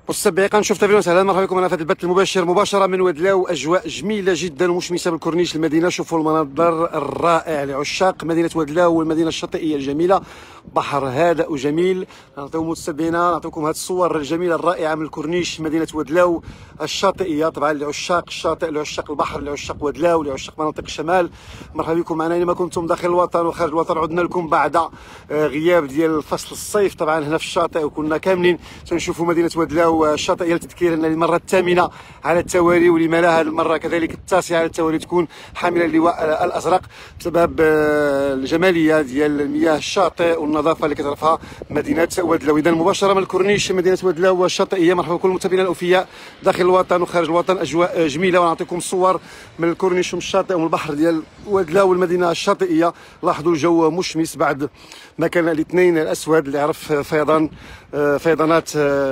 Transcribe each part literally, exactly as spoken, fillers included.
مستمعي قناه شوف تلفزيون، اهلا مرحبا بكم. انا في هذا البث المباشر مباشره من ودلاو. اجواء جميله جدا ومشمسه بالكورنيش المدينه. شوفوا المنظر الرائع لعشاق مدينه ودلاو والمدينه الشاطئيه الجميله. بحر هادئ وجميل. نعطيكم مستمعينا نعطيكم هذه الصور الجميله الرائعه من الكورنيش مدينه ودلاو الشاطئيه، طبعا لعشاق الشاطئ، لعشاق البحر، لعشاق ودلاو، لعشاق مناطق الشمال. مرحبا بكم معنا اينما كنتم داخل الوطن وخارج الوطن. عدنا لكم بعد غياب ديال فصل الصيف طبعا هنا في الشاطئ، وكنا كاملين تنشوفوا مدينه ودلاو الشاطئيه للتذكير ان المره الثامنه على التوالي، ولما لا هذه المره كذلك التاسعه على التوالي تكون حامله اللواء الازرق بسبب الجماليه ديال المياه الشاطئ والنظافه اللي كترفعها مدينه ودلاو. اذا مباشره من الكورنيش مدينه ودلاو الشاطئيه. مرحبا بكل المتابعين الاوفياء داخل الوطن وخارج الوطن. اجواء جميله ونعطيكم صور من الكورنيش ومن الشاطئ ومن البحر ديال ودلاو والمدينه الشاطئيه. لاحظوا الجو مشمس بعد ما كان الاثنين الاسود اللي عرف فيضان فيضانات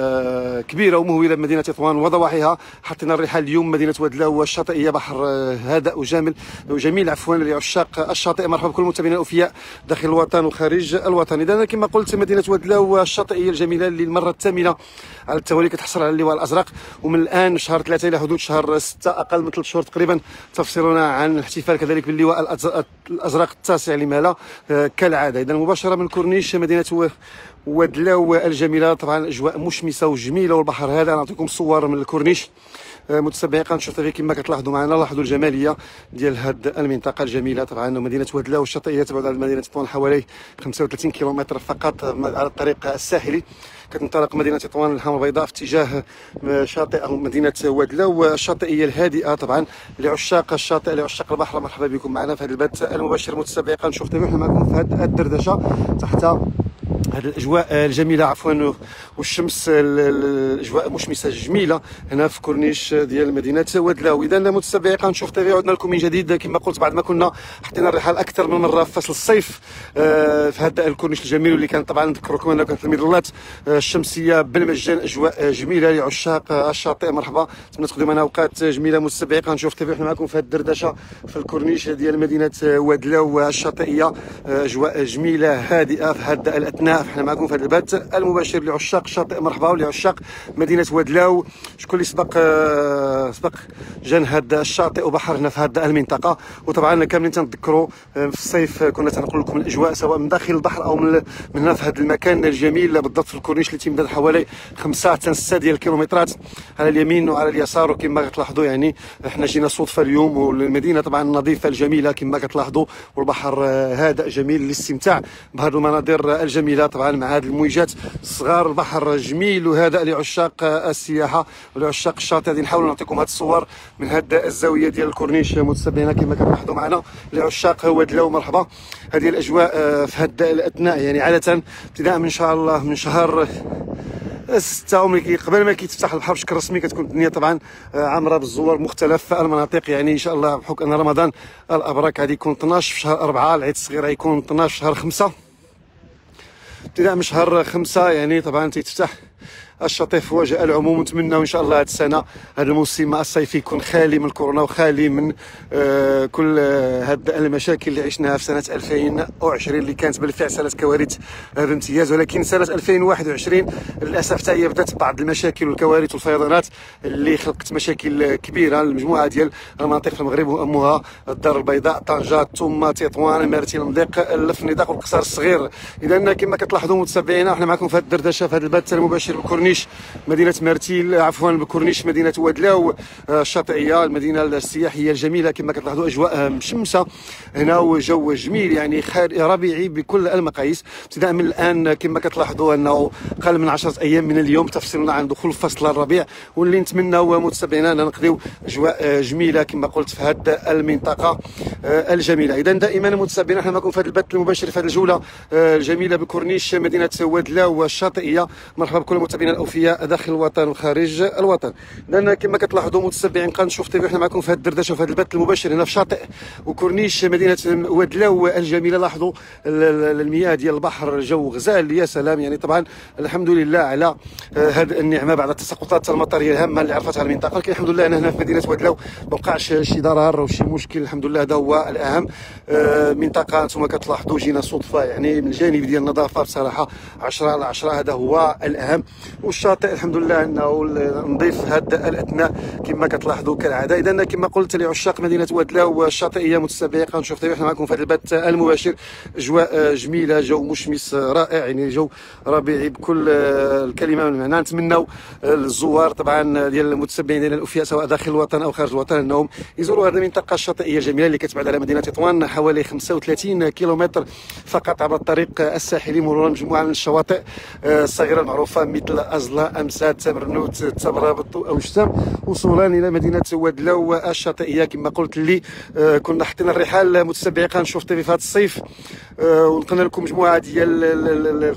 كبيره ومهوله بمدينه تطوان وضواحيها. حطينا الرحال اليوم مدينه ودلاو الشاطئيه، بحر هادئ وجامل وجميل عفوا لعشاق الشاطئ. مرحبا بكل المتابعين الاوفياء داخل الوطن وخارج الوطن. اذا كما قلت مدينه ودلاو الشاطئيه الجميله اللي المره الثامنه على التوالي كتحصل على اللواء الازرق، ومن الان شهر ثلاثه الى حدود شهر سته اقل من ثلاث شهور تقريبا تفصلنا عن الاحتفال كذلك باللواء الازرق التاسع لما لا كالعاده. اذا مباشره من كورنيش مدينه ودلاو الجميله، طبعا اجواء مشمسه وجميله والبحر هذا. نعطيكم صور من الكورنيش متتبعين قناه شوف تلفزيون كما كتلاحظوا معنا. لاحظوا الجماليه ديال هذه المنطقه الجميله. طبعا مدينه ودلاو الشاطئيه تبعد عن مدينه تطوان حوالي خمسة وثلاثين كيلومتر فقط على الطريق الساحلي. كتنطلق مدينه تطوان الحمراء البيضاء في اتجاه شاطئ او مدينه ودلاو الشاطئيه الهادئه طبعا لعشاق الشاطئ لعشاق البحر. مرحبا بكم معنا في هذا البث المباشر متتبعين قناه شوف تلفزيون. احنا معكم في هذه الدردشه تحت هذه الاجواء الجميله عفوا والشمس، الاجواء مشمسه جميله هنا في كورنيش ديال مدينه ودلاو. اذا متتبعي قناه شوف تيفي عدنا لكم من جديد كما قلت بعد ما كنا حطينا الرحال اكثر من مره في فصل الصيف في هذا الكورنيش الجميل واللي كان طبعا نذكركم انه كانت المظلات الشمسيه بالمجان. اجواء جميله لعشاق الشاطئ. مرحبا، نتمنى تقضيو معنا اوقات جميله متتبعي قناه شوف تيفي. احنا معكم في هذه الدردشه في الكورنيش ديال مدينه ودلاو الشاطئيه. اجواء جميله هادئه في هذا الاثناء. احنا معكم في هذا البث المباشر لعشاق الشاطئ. مرحبا ولعشاق مدينه ودلاو. شكون اللي سبق سبق جان هذا الشاطئ وبحر هنا في هذه المنطقه. وطبعا كاملين تنذكروا في الصيف كنا تنقول لكم الاجواء سواء من داخل البحر او من من هنا في هذا المكان الجميل بالضبط في الكورنيش اللي تيمتد حوالي خمسة حتى ستة ديال الكيلومترات على اليمين وعلى اليسار. وكما كتلاحظوا يعني احنا جينا صدفه اليوم، والمدينه طبعا نظيفه الجميله كما كتلاحظوا، والبحر هادئ جميل للاستمتاع بهذه المناظر الجميله طبعا مع هذه الموجات الصغار. البحر جميل وهذا لعشاق السياحه ولعشاق الشاطئ. غادي نحاول نعطيكم هذه الصور من هذه الزاويه ديال الكورنيش متتبعينا كما كتلاحظوا معنا لعشاق ودلاو. مرحبا. هذه الاجواء في هذا الاثناء يعني عاده ابتداء من شاء الله من شهر ستة وملي قبل ما كيتفتح البحر بشكل رسمي كتكون الدنيا طبعا عامره بالزوار مختلف المناطق. يعني ان شاء الله بحكم ان رمضان الابرك غادي يكون اثناش في شهر أربعة، العيد الصغير غيكون اثناش في شهر خمسة. ابتداء من شهر خمسة يعني طبعا تيتفتح الشاطئ في وجه العموم. نتمنى ان شاء الله هذه السنه هذا الموسم الصيفي يكون خالي من الكورونا وخالي من آه كل آه هذه المشاكل اللي عشناها في سنه ألفين وعشرين اللي كانت بالفعل سنه كوارث الامتياز. ولكن سنه ألفين وواحد وعشرين للاسف حتى هي بدات بعض المشاكل والكوارث والفيضانات اللي خلقت مشاكل كبيره لمجموعه ديال المناطق في المغرب، واهمها الدار البيضاء، طنجه، ثم تطوان، مرتين، المضيق، الفنيدق والقصر الصغير. اذا كما كتلاحظوا متابعينا احنا معكم في هذه الدردشه في هذا البث المباشر بالكورنيش مدينه مرتيل عفوا بكورنيش مدينه ودلاو الشاطئيه، المدينه السياحيه الجميله كما كتلاحظوا. اجواء مشمسه هنا وجو جميل يعني ربيعي بكل المقاييس. ابتداء من الان كما كتلاحظوا انه اقل من عشرة ايام من اليوم تفصلنا عن دخول فصل الربيع، واللي نتمناو متابعينا ان نقضيو اجواء جميله كما قلت في هذه المنطقه الجميله. اذا دائما متابعينا احنا معكم في هذا البث المباشر في هذه الجوله الجميله بكورنيش مدينه ودلاو الشاطئيه. مرحبا بكل المتابعين الاوفياء داخل الوطن وخارج الوطن. لان كما كتلاحظوا متتبعين قناه شوف تيفي احنا معكم في هذه الدردشه وفي هذا البث المباشر هنا في شاطئ وكورنيش مدينه ودلاو الجميله. لاحظوا المياه ديال البحر، الجو غزال يا سلام. يعني طبعا الحمد لله على هذه النعمه بعد التساقطات المطريه الهامه اللي عرفتها المنطقه، لكن الحمد لله هنا في مدينه ودلاو ما وقعش شي ضرر او شي مشكل الحمد لله. هذا هو الاهم. منطقه انتم كتلاحظوا جينا صدفه يعني من الجانب ديال النظافه بصراحه عشرة على عشرة، هذا هو الاهم. والشاطئ الحمد لله انه نضيف هذا الاثناء كما كتلاحظوا كالعاده. اذا كما قلت لعشاق مدينه ودلاو الشاطئيه متسابقه نشوف طيب احنا معكم في هذا البث المباشر. اجواء جميله، جو مشمس رائع، يعني جو ربيعي بكل الكلمه من معنى. نتمنوا الزوار طبعا ديال المتتبعين ديال الاوفياء سواء داخل الوطن او خارج الوطن انهم يزوروا هذه المنطقه الشاطئيه الجميله اللي كتبعد على مدينه تطوان حوالي خمسة وثلاثين كيلومتر فقط عبر الطريق الساحلي، مرورا مجموعه من الشواطئ الصغيره المعروفه مثل أزلا، أمسات، مرنوت، تبرابط أو شتام، وصولا إلى مدينة ودلاو الشاطئية كما قلت لي. آه كنا حطينا الرحال متسابقة نشوف طيب في هذا الصيف، آه ونقلنا لكم مجموعة ديال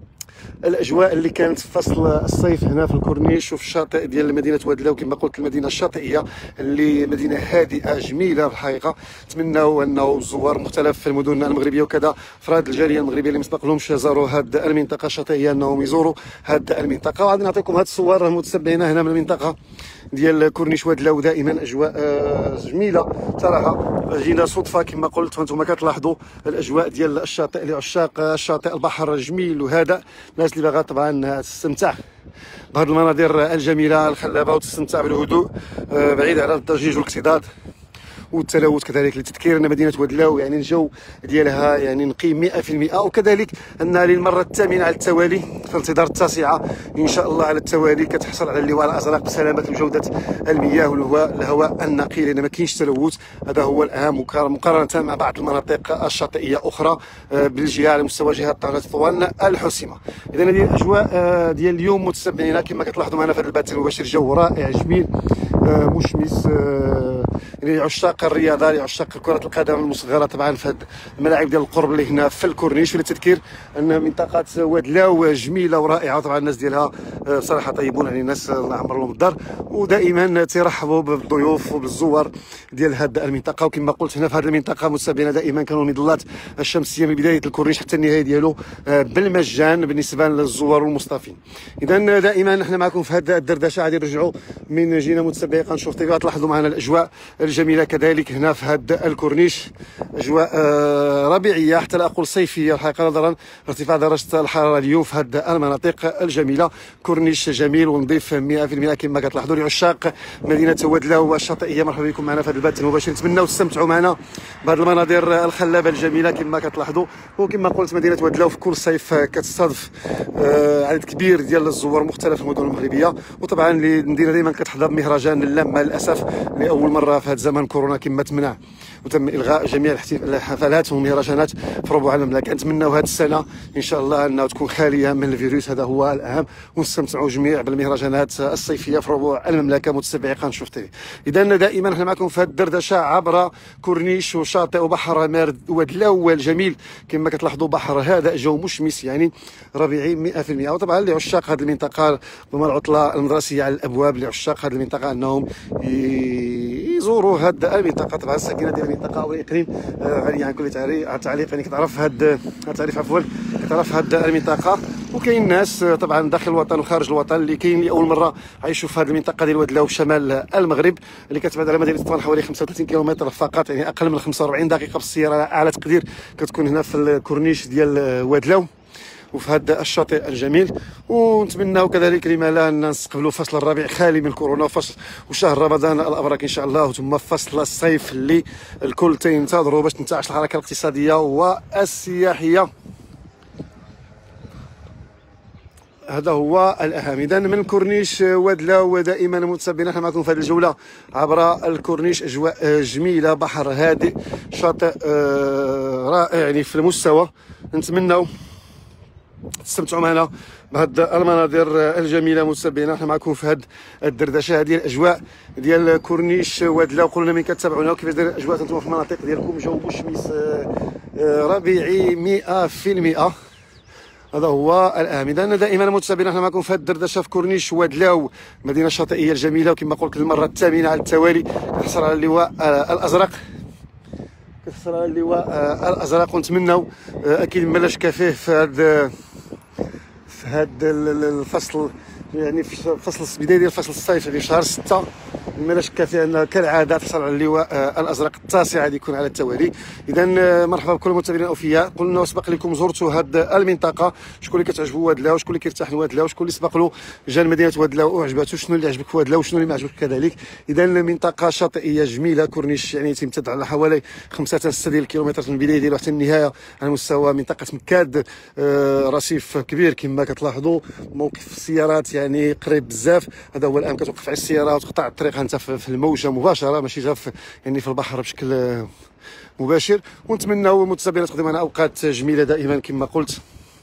الاجواء اللي كانت في فصل الصيف هنا في الكورنيش وفي الشاطئ ديال مدينه ودلاو. كما قلت المدينه الشاطئيه اللي مدينه هادئه جميله في الحقيقه. نتمنوا انه الزوار مختلف المدن المغربيه وكذا افراد الجاليه المغربيه اللي ما سبقلهمش زاروا هذه المنطقه الشاطئيه انهم يزوروا هذه المنطقه. وغادي نعطيكم هذه الصور المتتبعين هنا من المنطقه ديال كورنيش ودلاو. دائما اجواء جميله صراحه. جينا صدفه كما قلت وانتم كتلاحظوا الاجواء ديال الشاطئ لعشاق الشاطئ، البحر جميل وهذا الناس اللي باغا طبعا تستمتع بهذه المناظر الجميله الخلابه وتستمتع بالهدوء بعيد على الضجيج والاكتظاظ والتلوث. كذلك لتذكير ان مدينه ودلاو يعني الجو ديالها يعني نقي مئة في المئة، وكذلك انها للمره الثامنه على التوالي في انتظار التاسعه ان شاء الله على التوالي كتحصل على اللواء الازرق بسلامه وجوده المياه والهواء الهواء النقي، لان ما كاينش تلوث. هذا هو الاهم مقارنه مع بعض المناطق الشاطئيه اخرى بالجهه على مستوى جهه طنجة تطوان الحسيمه. اذا هذه الاجواء ديال اليوم متتبعينا كما كتلاحظوا معنا في هذا البث المباشر. جو رائع جميل مشمس لعشاق الرياضه، لعشاق كره القدم المصغره طبعا في هذه الملاعب ديال القرب اللي هنا في الكورنيش. للتذكير ان منطقه ودلاو جميله ورائعه، طبعا الناس ديالها صراحه طيبون، يعني ناس الله يعمر لهم الدار ودائما تيرحبوا بالضيوف وبالزوار ديال هذه المنطقه. وكما قلت هنا في هذه المنطقه متابعينا دائما كانوا المظلات الشمسيه من بدايه الكورنيش حتى النهايه ديالو بالمجان بالنسبه للزوار والمصطفين. اذا دائما نحن معكم في هذه الدردشه. غادي نرجعوا من جينا متسابقه نشوف طيب تلاحظوا معنا الاجواء الجميله كذلك هنا في هذا الكورنيش. اجواء ربيعيه حتى لا اقول صيفيه الحقيقه نظرا لارتفاع درجه الحراره اليوم في هذه المناطق الجميله. كورنيش جميل ونظيف مئة في المئة كما كتلاحظوا. لعشاق مدينه ودلاو الشاطئيه مرحبا بكم معنا في هذا البث المباشر. نتمنوا تستمتعوا معنا بهذه المناظر الخلابه الجميله كما كتلاحظوا. وكما قلت مدينه ودلاو في كل صيف كتستضيف عدد كبير ديال الزوار مختلف المدن المغربيه، وطبعا المدينه دائما كتحظى بمهرجان اللمه للاسف لاول مره في هذا زمن كورونا كما تمنع وتم الغاء جميع الحفلات والمهرجانات في ربوع المملكه. نتمنوا هذه السنه ان شاء الله انها تكون خاليه من الفيروس، هذا هو الاهم، ونستمتعوا جميع بالمهرجانات الصيفيه في ربوع المملكه متتبعي قناه شوف تيفي. اذا دائما احنا معكم في هذه الدردشه عبر كورنيش وشاطئ وبحر مارد ودلاو الجميل كما كتلاحظوا. بحر هذا جو مشمس يعني ربيعي مئة في المئة. وطبعا لعشاق هذه المنطقه ربما العطله المدرسيه على الابواب، لعشاق هذه المنطقه انهم يزوروا هذه المنطقه. طبعا الساكنه ديال المنطقه والاقليم غني عن كل تعليق، يعني كتعرف هذا التعريف عفوا كتعرف هذه المنطقه. وكاين ناس طبعا داخل الوطن وخارج الوطن اللي كاين لاول مره عايشوا في هذه المنطقه ديال ودلاو في شمال المغرب اللي كتبعد على مدينه تطوان حوالي خمسة وثلاثين كيلومتر فقط، يعني اقل من خمسة وأربعين دقيقه بالسياره على اعلى تقدير كتكون هنا في الكورنيش ديال ودلاو وفي هذا الشاطئ الجميل. ونتمناو كذلك لما لا ان نستقبلوا فصل الربيع خالي من كورونا وفصل وشهر رمضان الابرك ان شاء الله، ثم فصل الصيف اللي الكل تينتظروا باش تنتعش الحركه الاقتصاديه والسياحيه. هذا هو الاهم. اذا من كورنيش ودلاو دائما متابعين احنا معكم في هذه الجوله عبر الكورنيش. اجواء جميله، بحر هادئ، شاطئ رائع يعني في المستوى. نتمنوا تستمتعوا معنا بهذه المناظر الجميله متابعينا. احنا معكم في هذه الدردشه. هذه الاجواء ديال كورنيش ودلاو. قولوا لنا من كتابعونا وكيفاش داير الاجواء انتم في المناطق ديالكم. جو مشمس ربيعي مئة في المئة. هذا هو الاهم. اذا دائما متابعين احنا معكم في هذه الدردشه في كورنيش ودلاو المدينه الشاطئيه الجميله. وكما قلت للمره الثامنه على التوالي كتحصل على اللواء الازرق كتحصل على اللواء الازرق. ونتمنوا اكيد ما لاش كافيه في هذا في هذا الفصل، يعني في فصل بدايه ديال فصل الصيف في شهر ستة ما شك في ان كالعاده تحصل على اللواء الازرق التاسع غادي يكون على التوالي. اذا مرحبا بكل المتابعين الاوفياء. قلنا سبق لكم زرتوا هذه المنطقه، شكون اللي كتعجبو وادلا وشكون اللي كيرتاح لوادلا وشكون اللي سبق له جا لمدينه وادلا وعجباتو، شنو اللي عجبك في وادلا وشنو اللي ما عجبك كذلك. اذا منطقه شاطئيه جميله، كورنيش يعني تمتد على حوالي خمسة حتى ستة ديال الكيلومتر من البدايه ديالو حتى النهايه على مستوى منطقه مكاد. آه رصيف كبير كما كتلاحظوا، موقف السيارات يعني قريب بزاف. هذا هو الان كتوقف على السياره وتقطع الطريق انت في الموجه مباشره، ماشي جا يعني في البحر بشكل مباشر. ونتمنوا المتابعين تقدم لنا اوقات جميله دائما كما قلت،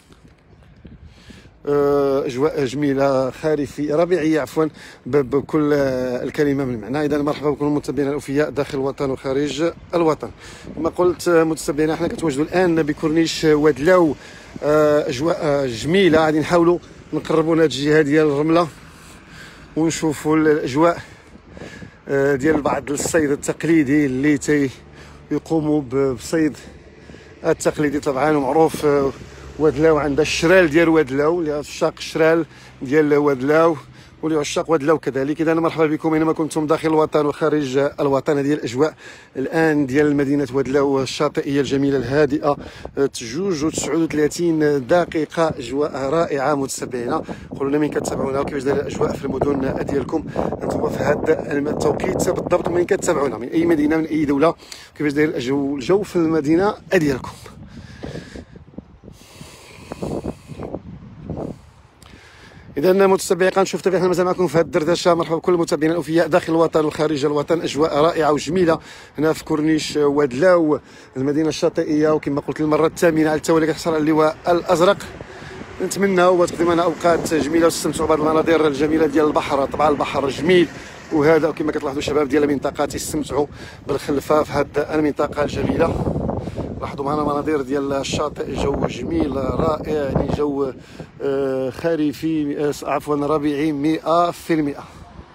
اجواء جميله خريفيه ربيعيه عفوا بكل الكلمه من معنى. اذا مرحبا بكم المتابعين الاوفياء داخل الوطن وخارج الوطن. كما قلت متابعينا، احنا كنتواجدوا الان بكورنيش وادلاو، اجواء جميله. غادي نحاولوا نقربوا لهذه الجهه ديال الرمله ونشوفوا الاجواء ديال بعض الصيد التقليدي اللي تي يقوموا بالصيد التقليدي طبعا. ومعروف وادلاو عندها الشرال ديال وادلاو اللي عشاق الشرال ديال وادلاو واللي عشاق وادلاو كذلك. اذا مرحبا بكم اينما كنتم داخل الوطن وخارج الوطن. هذه الاجواء الان ديال مدينه وادلاو الشاطئيه الجميله الهادئه، جوج وتسعود وثلاثين دقيقه، اجواء رائعه متابعينا. قولوا لنا من كتابعونا وكيفاش دايره الاجواء في المدن ديالكم انتم في هذا التوقيت بالضبط، من كتابعونا من اي مدينه من اي دوله، كيفاش داير الجو الجو في المدينه ديالكم. اذا متابعي قناه شوف تي في، احنا مازال معكم في هذه الدردشه. مرحبا بكل المتابعين الاوفياء داخل الوطن وخارج الوطن. اجواء رائعه وجميله هنا في كورنيش وادلاو المدينه الشاطئيه، وكما قلت للمره الثامنه على التوالي كتحصل على اللواء الازرق. نتمنوا تقدم لنا اوقات جميله وتستمتعوا بهذه المناظر الجميله ديال البحر. طبعا البحر جميل، وهذا كما كتلاحظوا الشباب ديال المنطقه تيستمتعوا بالخلفه في هذه المنطقه الجميله. لاحظوا معنا مناظر ديال الشاطئ، جو جميل رائع، يعني جو خريفي عفوا ربيعي مئة في المئة.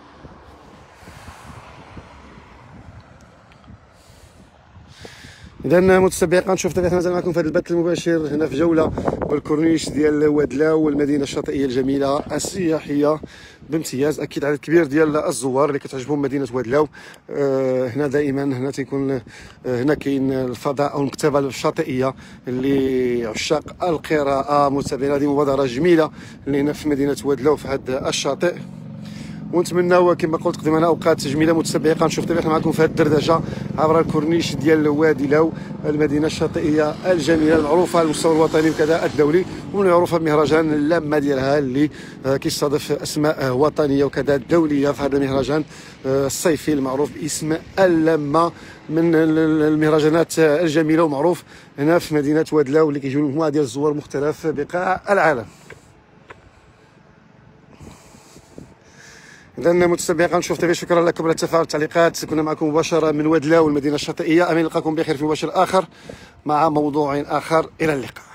اذا متابعي قناه شوف تي في، مازال معكم في هذا البث المباشر هنا في جوله بالكورنيش ديال وادلاو والمدينه الشاطئيه الجميله السياحيه بامتياز. اكيد عدد كبير ديال الزوار اللي كتعجبهم مدينه وادلاو. آه هنا دائما هنا تيكون آه هنا كاين الفضاء او المكتبه الشاطئيه اللي عشاق القراءه. متابعينا هذه مبادره جميله اللي هنا في مدينه وادلاو في هذا الشاطئ. ونتمناو كما قلت تقدم لنا اوقات جميله. متابعي قناه شوف تي في، معكم في هذه الدردشه عبر الكورنيش ديال وادي لاو المدينه الشاطئيه الجميله المعروفه على المستوى الوطني وكذا الدولي، ومعروفه بمهرجان اللمه ديالها اللي كيستضيف اسماء وطنيه وكذا دوليه في هذا المهرجان الصيفي المعروف باسم اللمه، من المهرجانات الجميله ومعروف هنا في مدينه وادلاو اللي كيجيو مجموعه ديال الزوار مختلف بقاع العالم. اذا متابعي قناه شوف تي في، شكرا لكم على التفاعل والتعليقات. كنا معكم مباشره من وادلاو والمدينه الشاطئيه. امين نلقاكم بخير في مباشر اخر مع موضوع اخر. الى اللقاء.